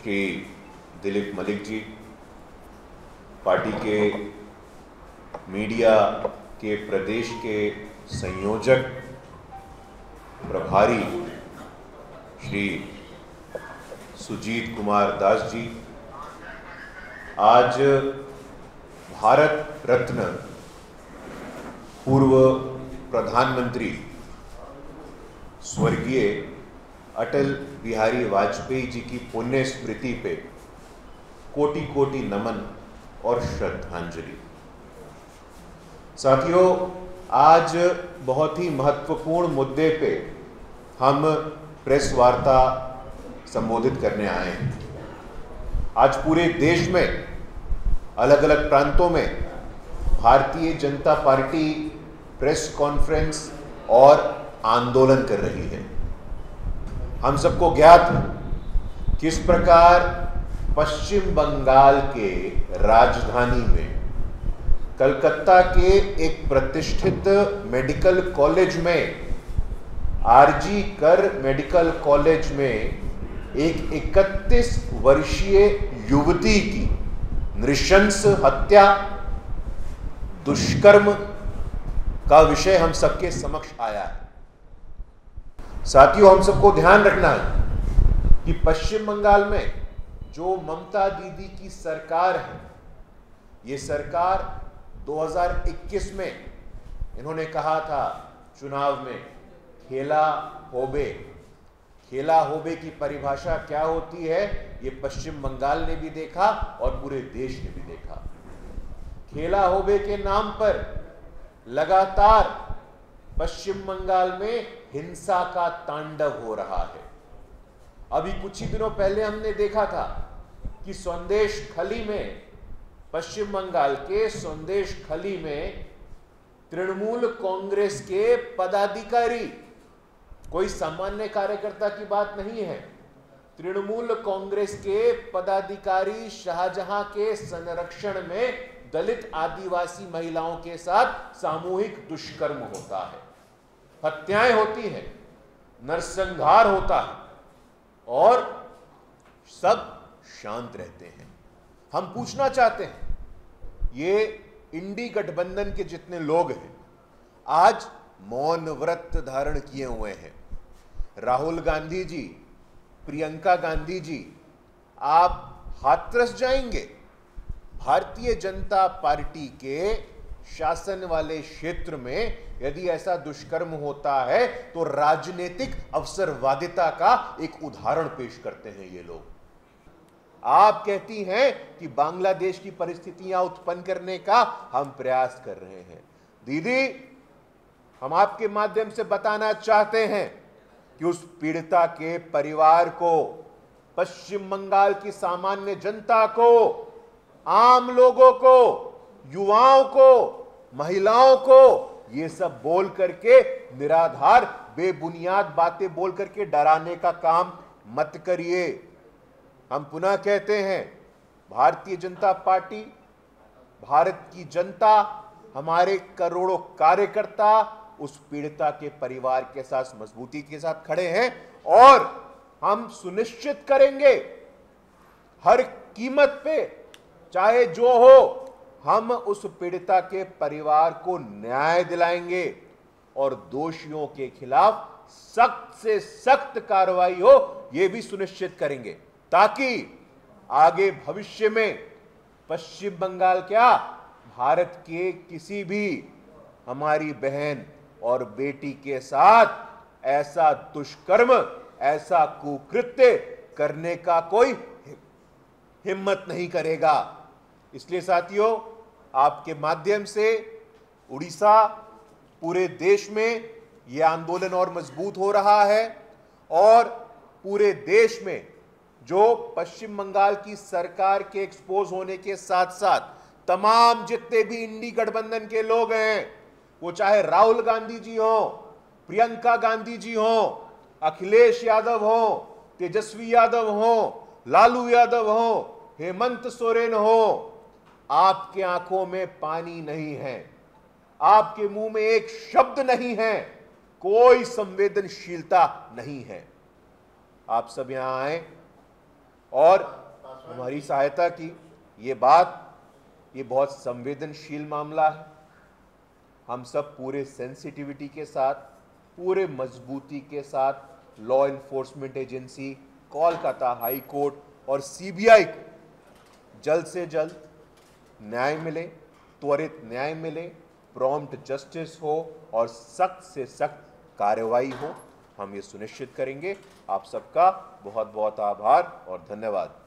Shri Dilip Malik ji, party के media के प्रदेश के संयोजक प्रभारी श्री सुजीत कुमार दास जी, आज भारत रत्न पूर्व प्रधानमंत्री स्वर्गीय अटल बिहारी वाजपेयी जी की पुण्य स्मृति पे कोटि कोटि नमन और श्रद्धांजलि। साथियों, आज बहुत ही महत्वपूर्ण मुद्दे पे हम प्रेस वार्ता संबोधित करने आए हैं। आज पूरे देश में अलग अलग प्रांतों में Bharatiya Janata party press conference और आंदोलन कर रही है। हम सबको ज्ञात है किस प्रकार पश्चिम बंगाल के राजधानी में कलकत्ता के एक प्रतिष्ठित मेडिकल कॉलेज में, आरजी कर मेडिकल कॉलेज में, एक 31 वर्षीय युवती की नृशंस हत्या, दुष्कर्म का विषय हम सबके समक्ष आया है। साथियों, हम सबको ध्यान रखना है कि पश्चिम बंगाल में जो ममता दीदी की सरकार है, ये सरकार 2021 में इन्होंने कहा था चुनाव में खेला होबे। खेला होबे की परिभाषा क्या होती है, ये पश्चिम बंगाल ने भी देखा और पूरे देश ने भी देखा। खेला होबे के नाम पर लगातार पश्चिम बंगाल में हिंसा का तांडव हो रहा है। अभी कुछ ही दिनों पहले हमने देखा था कि संदेश खली में, पश्चिम बंगाल के संदेश खली में तृणमूल कांग्रेस के पदाधिकारी, कोई सामान्य कार्यकर्ता की बात नहीं है, तृणमूल कांग्रेस के पदाधिकारी शाहजहां के संरक्षण में दलित आदिवासी महिलाओं के साथ सामूहिक दुष्कर्म होता है, हत्याएं होती हैं, नरसंहार होता है और सब शांत रहते हैं। हम पूछना चाहते हैं, ये इंडी गठबंधन के जितने लोग हैं आज मौन व्रत धारण किए हुए हैं। राहुल गांधी जी, प्रियंका गांधी जी, आप हाथरस जाएंगे? भारतीय जनता पार्टी के शासन वाले क्षेत्र में यदि ऐसा दुष्कर्म होता है तो राजनीतिक अवसरवादिता का एक उदाहरण पेश करते हैं ये लोग। आप कहती हैं कि बांग्लादेश की परिस्थितियां उत्पन्न करने का हम प्रयास कर रहे हैं। दीदी, हम आपके माध्यम से बताना चाहते हैं कि उस पीड़िता के परिवार को, पश्चिम बंगाल की सामान्य जनता को, आम लोगों को, युवाओं को, महिलाओं को ये सब बोल करके, निराधार बेबुनियाद बातें बोल करके डराने का काम मत करिए। हम पुनः कहते हैं, भारतीय जनता पार्टी, भारत की जनता, हमारे करोड़ों कार्यकर्ता उस पीड़िता के परिवार के साथ मजबूती के साथ खड़े हैं और हम सुनिश्चित करेंगे हर कीमत पे, चाहे जो हो, हम उस पीड़िता के परिवार को न्याय दिलाएंगे और दोषियों के खिलाफ सख्त से सख्त कार्रवाई हो, यह भी सुनिश्चित करेंगे ताकि आगे भविष्य में पश्चिम बंगाल क्या, भारत के किसी भी हमारी बहन और बेटी के साथ ऐसा दुष्कर्म, ऐसा कुकृत्य करने का कोई हिम्मत नहीं करेगा। इसलिए साथियों, आपके माध्यम से उड़ीसा, पूरे देश में यह आंदोलन और मजबूत हो रहा है और पूरे देश में जो पश्चिम बंगाल की सरकार के एक्सपोज होने के साथ साथ तमाम जितने भी इंडी गठबंधन के लोग हैं, वो चाहे राहुल गांधी जी हो, प्रियंका गांधी जी हो, अखिलेश यादव हो, तेजस्वी यादव हो, लालू यादव हो, हेमंत सोरेन हो, आपके आंखों में पानी नहीं है, आपके मुंह में एक शब्द नहीं है, कोई संवेदनशीलता नहीं है। आप सब यहां आए और हमारी सहायता की। ये बहुत संवेदनशील मामला है। हम सब पूरे सेंसिटिविटी के साथ, पूरे मजबूती के साथ law enforcement agency, Kolkata high court और सीबीआई को जल्द से जल्द न्याय मिले, त्वरित न्याय मिले, प्रॉम्प्ट जस्टिस हो और सख्त से सख्त कार्रवाई हो। हम ये सुनिश्चित करेंगे। आप सबका बहुत बहुत आभार और धन्यवाद।